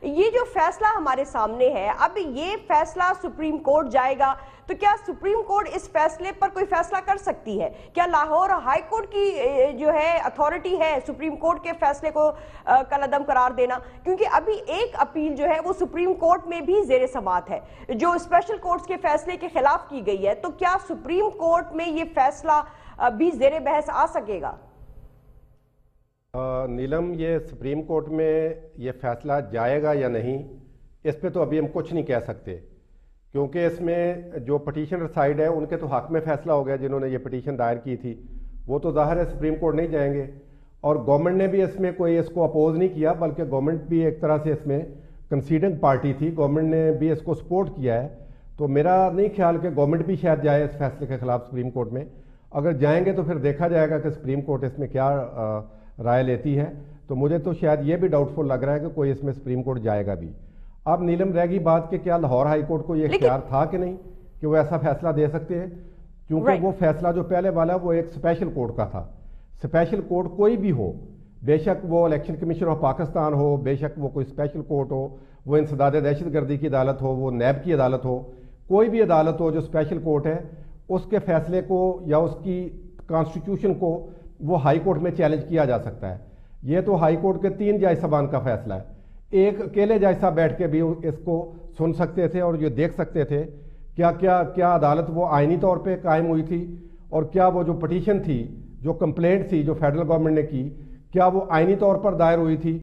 یہ جو فیصلہ ہمارے سامنے ہے، اب یہ فیصلہ سپریم کورٹ جائے گا تو کیا سپریم کورٹ اس فیصلے پر کوئی فیصلہ کر سکتی ہے؟ کیا لاہور ہائی کورٹ کی جو ہے اتھارٹی ہے سپریم کورٹ کے فیصلے کو کالعدم قرار دینا؟ کیونکہ ابھی ایک اپیل جو ہے وہ سپریم کورٹ میں بھی زیر سماعت ہے جو اسپیشل کورٹس کے فیصلے کے خلاف کی گئی ہے، تو کیا سپریم کورٹ میں یہ فیصلہ بھی زیر بحث آ سکے گا؟ نیلم، یہ سپریم کورٹ میں یہ فیصلہ جائے گا یا نہیں، اس پہ تو ابھی ہم کچھ نہیں کہہ سکتے، کیونکہ اس میں جو پٹیشنر سائیڈ ہے ان کے تو حق میں فیصلہ ہو گیا، جنہوں نے یہ پٹیشن دائر کی تھی وہ تو ظاہر ہے سپریم کورٹ نہیں جائیں گے، اور گورنمنٹ نے بھی اس میں کوئی اس کو اپوز نہیں کیا، بلکہ گورنمنٹ بھی ایک طرح سے اس میں کنسیڈنگ پارٹی تھی، گورنمنٹ نے بھی اس کو سپورٹ کیا ہے، تو میرا نہیں خیال کہ گورنمنٹ بھی شاید جائے اس فیصلے کے خلاف سپریم کورٹ میں۔ اگر جائیں گے تو پھر دیکھا جائے گا کہ سپریم کورٹ اس میں کیا رائے لیتی ہے، تو مجھے تو شاید یہ بھی ڈاؤٹ فل لگ رہا ہے کہ کوئی اس میں سپریم کورٹ جائے گا بھی۔ اب نیلم رہ گئی بات کہ کیا لاہور ہائی کورٹ کو یہ اختیار تھا کہ نہیں کہ وہ ایسا فیصلہ دے سکتے ہیں، کیونکہ وہ فیصلہ جو پہلے والا وہ ایک اسپیشل کورٹ کا تھا۔ اسپیشل کورٹ کوئی بھی ہو، بے شک وہ الیکشن کمیشن آف پاکستان ہو، بے شک وہ کوئی اسپیشل کورٹ ہو، وہ انسداد دہشت گردی کی عدالت ہو، وہ نیب کی عدالت ہو، کوئی بھی عدالت ہو جو اسپیشل کورٹ ہے، اس کے فیصلے کو یا اس کی کانسٹیٹیوشن کو وہ ہائی کورٹ میں چیلنج کیا جا سکتا ہے۔ یہ تو ہائی کورٹ کے 3 جج صاحبان کا فیصلہ ہے، ایک اکیلے جج صاحب بیٹھ کے بھی اس کو سن سکتے تھے اور یہ دیکھ سکتے تھے کیا عدالت وہ آئینی طور پہ قائم ہوئی تھی، اور کیا وہ جو پٹیشن تھی، جو کمپلینٹ تھی جو فیڈرل گورنمنٹ نے کی، کیا وہ آئینی طور پر دائر ہوئی تھی،